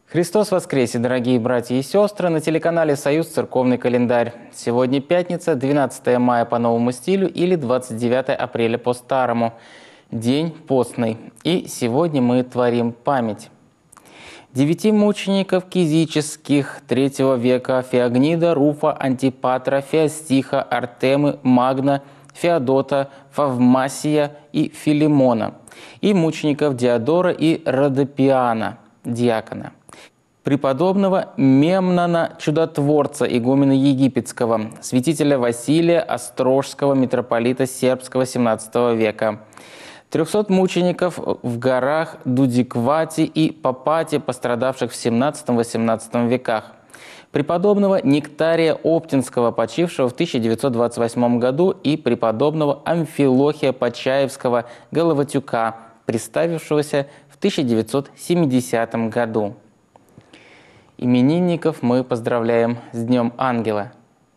Христос воскресе, дорогие братья и сестры, на телеканале «Союз. Церковный календарь». Сегодня пятница, 12 мая по новому стилю или 29 апреля по старому. День постный. И сегодня мы творим память 9 мучеников кизических III века: Феогнида, Руфа, Антипатра, Феостиха, Артемы, Магна, Феодота, Фавмасия и Филимона, и мучеников Диодора и Родопиана, диакона, преподобного Мемнона Чудотворца, игумена Египетского, святителя Василия Острожского, митрополита сербского XVII века, 300 мучеников в горах Дудиквати и Папати, пострадавших в XVII-XVIII веках, преподобного Нектария Оптинского, почившего в 1928 году, и преподобного Амфилохия Почаевского Головатюка, приставившегося в 1970 году. Именинников мы поздравляем с Днем Ангела.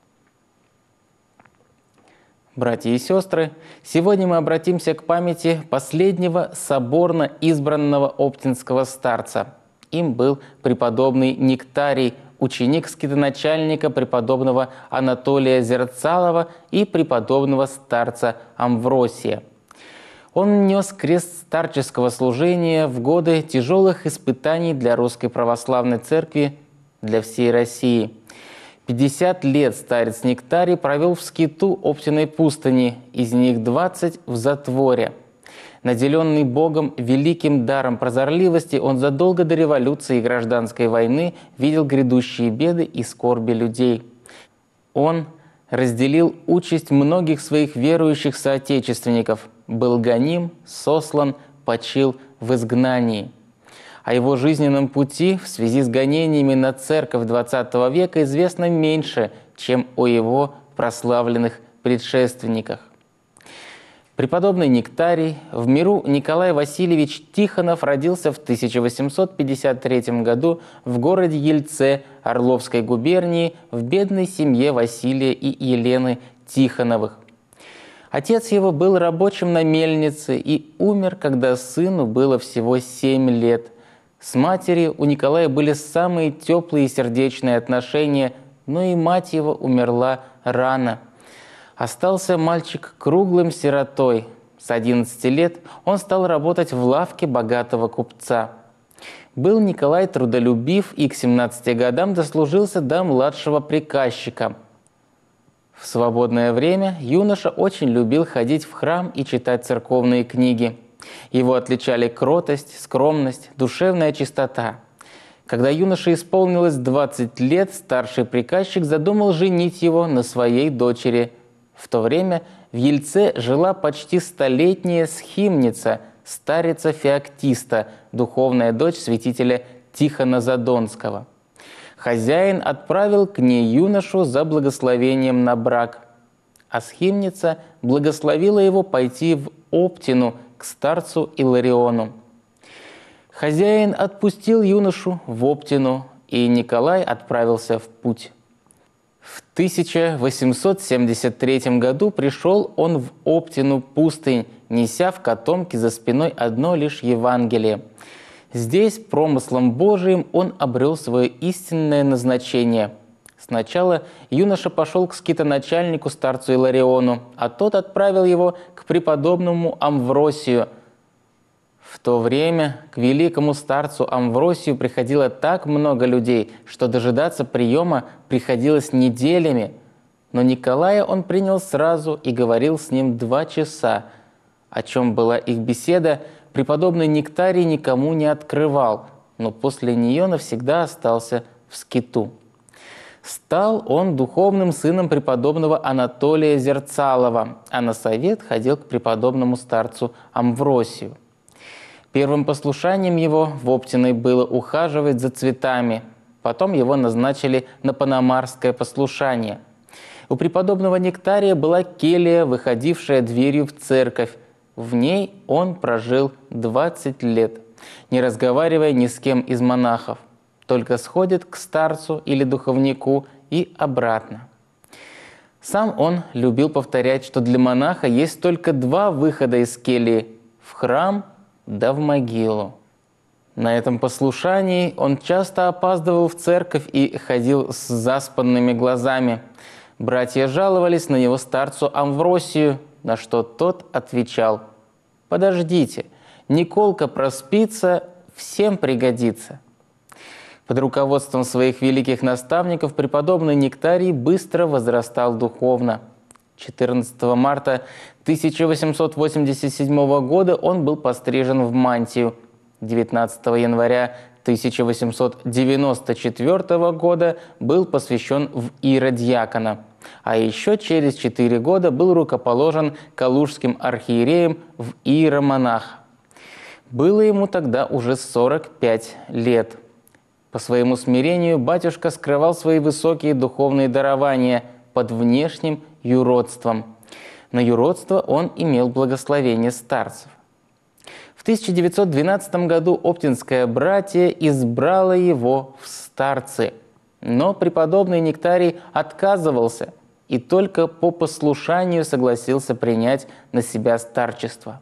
Братья и сестры, сегодня мы обратимся к памяти последнего соборно избранного оптинского старца. Им был преподобный Нектарий, ученик скитоначальника преподобного Анатолия Зерцалова и преподобного старца Амвросия. Он нес крест старческого служения в годы тяжелых испытаний для Русской Православной Церкви, для всей России. 50 лет старец Нектарий провел в скиту Оптиной пустыни, из них 20 в затворе. Наделенный Богом великим даром прозорливости, он задолго до революции и гражданской войны видел грядущие беды и скорби людей. Он разделил участь многих своих верующих соотечественников, был гоним, сослан, почил в изгнании. О его жизненном пути в связи с гонениями на церковь XX века известно меньше, чем о его прославленных предшественниках. Преподобный Нектарий, в миру Николай Васильевич Тихонов, родился в 1853 году в городе Ельце Орловской губернии в бедной семье Василия и Елены Тихоновых. Отец его был рабочим на мельнице и умер, когда сыну было всего 7 лет. С матерью у Николая были самые теплые и сердечные отношения, но и мать его умерла рано. Остался мальчик круглым сиротой. С 11 лет он стал работать в лавке богатого купца. Был Николай трудолюбив и к 17 годам дослужился до младшего приказчика. В свободное время юноша очень любил ходить в храм и читать церковные книги. Его отличали кротость, скромность, душевная чистота. Когда юноше исполнилось 20 лет, старший приказчик задумал женить его на своей дочери. В то время в Ельце жила почти столетняя схимница, старица Феоктиста, духовная дочь святителя Тихона Задонского. Хозяин отправил к ней юношу за благословением на брак, а схимница благословила его пойти в Оптину к старцу Илариону. Хозяин отпустил юношу в Оптину, и Николай отправился в путь. В 1873 году пришел он в Оптину пустынь, неся в котомке за спиной одно лишь Евангелие. Здесь промыслом Божиим он обрел свое истинное назначение. Сначала юноша пошел к скитоначальнику старцу Илариону, а тот отправил его к преподобному Амвросию. В то время к великому старцу Амвросию приходило так много людей, что дожидаться приема приходилось неделями. Но Николая он принял сразу и говорил с ним 2 часа. О чем была их беседа, преподобный Нектарий никому не открывал, но после нее навсегда остался в скиту. Стал он духовным сыном преподобного Анатолия Зерцалова, а на совет ходил к преподобному старцу Амвросию. Первым послушанием его в Оптиной было ухаживать за цветами. Потом его назначили на панамарское послушание. У преподобного Нектария была келья, выходившая дверью в церковь. В ней он прожил 20 лет, не разговаривая ни с кем из монахов. Только сходит к старцу или духовнику и обратно. Сам он любил повторять, что для монаха есть только 2 выхода из кельи – в храм да в могилу. На этом послушании он часто опаздывал в церковь и ходил с заспанными глазами. Братья жаловались на него старцу Амвросию, на что тот отвечал: «Подождите, Николка проспится, всем пригодится». Под руководством своих великих наставников преподобный Нектарий быстро возрастал духовно. 14 марта 1887 года он был пострижен в мантию. 19 января 1894 года был посвящен в иеродьякона, а еще через 4 года был рукоположен калужским архиереем в иеромонах. Было ему тогда уже 45 лет. По своему смирению батюшка скрывал свои высокие духовные дарования под внешним юродством. На юродство он имел благословение старцев. В 1912 году Оптинское братье избрало его в старцы, но преподобный Нектарий отказывался и только по послушанию согласился принять на себя старчество.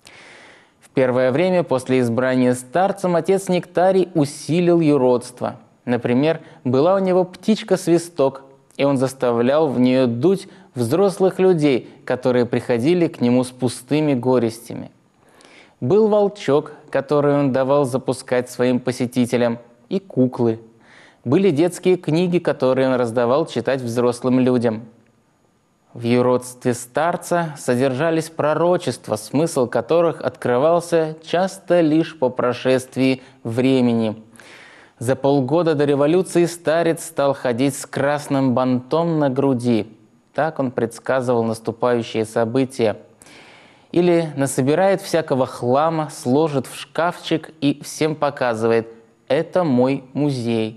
В первое время после избрания старцем отец Нектарий усилил юродство. Например, была у него птичка-свисток, и он заставлял в нее дуть взрослых людей, которые приходили к нему с пустыми горестями. Был волчок, который он давал запускать своим посетителям, и куклы. Были детские книги, которые он раздавал читать взрослым людям. В юродстве старца содержались пророчества, смысл которых открывался часто лишь по прошествии времени. За полгода до революции старец стал ходить с красным бантом на груди. Так он предсказывал наступающие события. Или насобирает всякого хлама, сложит в шкафчик и всем показывает: «Это мой музей».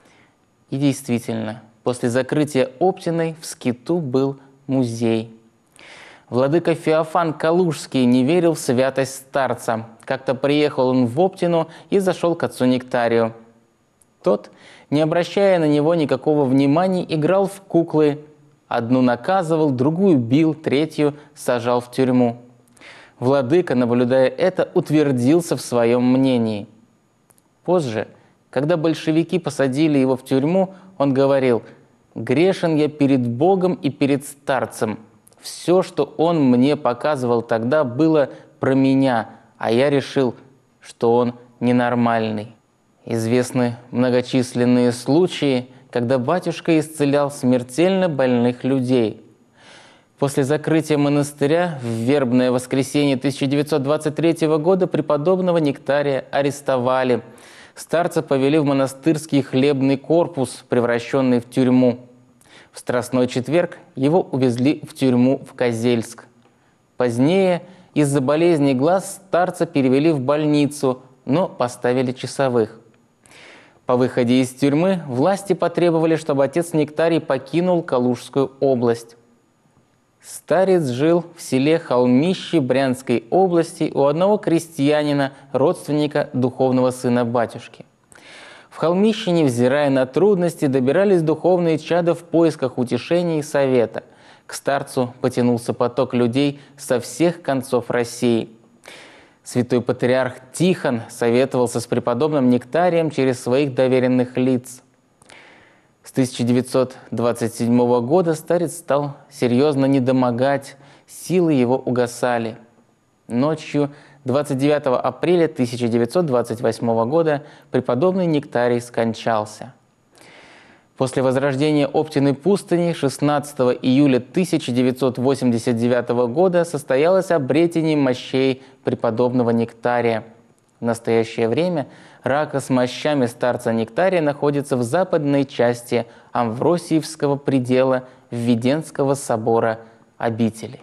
И действительно, после закрытия Оптиной в Скиту был музей. Владыка Феофан Калужский не верил в святость старца. Как-то приехал он в Оптину и зашел к отцу Нектарию. Тот, не обращая на него никакого внимания, играл в куклы. Одну наказывал, другую бил, третью сажал в тюрьму. Владыка, наблюдая это, утвердился в своем мнении. Позже, когда большевики посадили его в тюрьму, он говорил: «Грешен я перед Богом и перед старцем. Все, что он мне показывал тогда, было про меня, а я решил, что он ненормальный». Известны многочисленные случаи, когда батюшка исцелял смертельно больных людей. После закрытия монастыря в вербное воскресенье 1923 года преподобного Нектария арестовали. Старца повели в монастырский хлебный корпус, превращенный в тюрьму. В Страстной четверг его увезли в тюрьму в Козельск. Позднее из-за болезни глаз старца перевели в больницу, но поставили часовых. По выходе из тюрьмы власти потребовали, чтобы отец Нектарий покинул Калужскую область. Старец жил в селе Холмище Брянской области у одного крестьянина, родственника духовного сына батюшки. В Холмище, невзирая на трудности, добирались духовные чада в поисках утешения и совета. К старцу потянулся поток людей со всех концов России. Святой патриарх Тихон советовался с преподобным Нектарием через своих доверенных лиц. С 1927 года старец стал серьезно недомогать, силы его угасали. Ночью 29 апреля 1928 года преподобный Нектарий скончался. После возрождения Оптиной пустыни 16 июля 1989 года состоялось обретение мощей преподобного Нектария. В настоящее время рака с мощами старца Нектария находится в западной части Амвросиевского предела Введенского собора обители.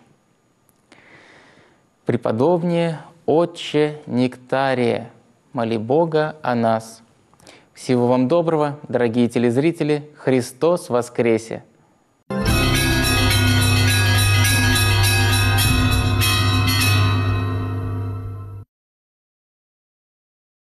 Преподобнее Отче Нектария, моли Бога о нас. Всего вам доброго, дорогие телезрители! Христос воскресе!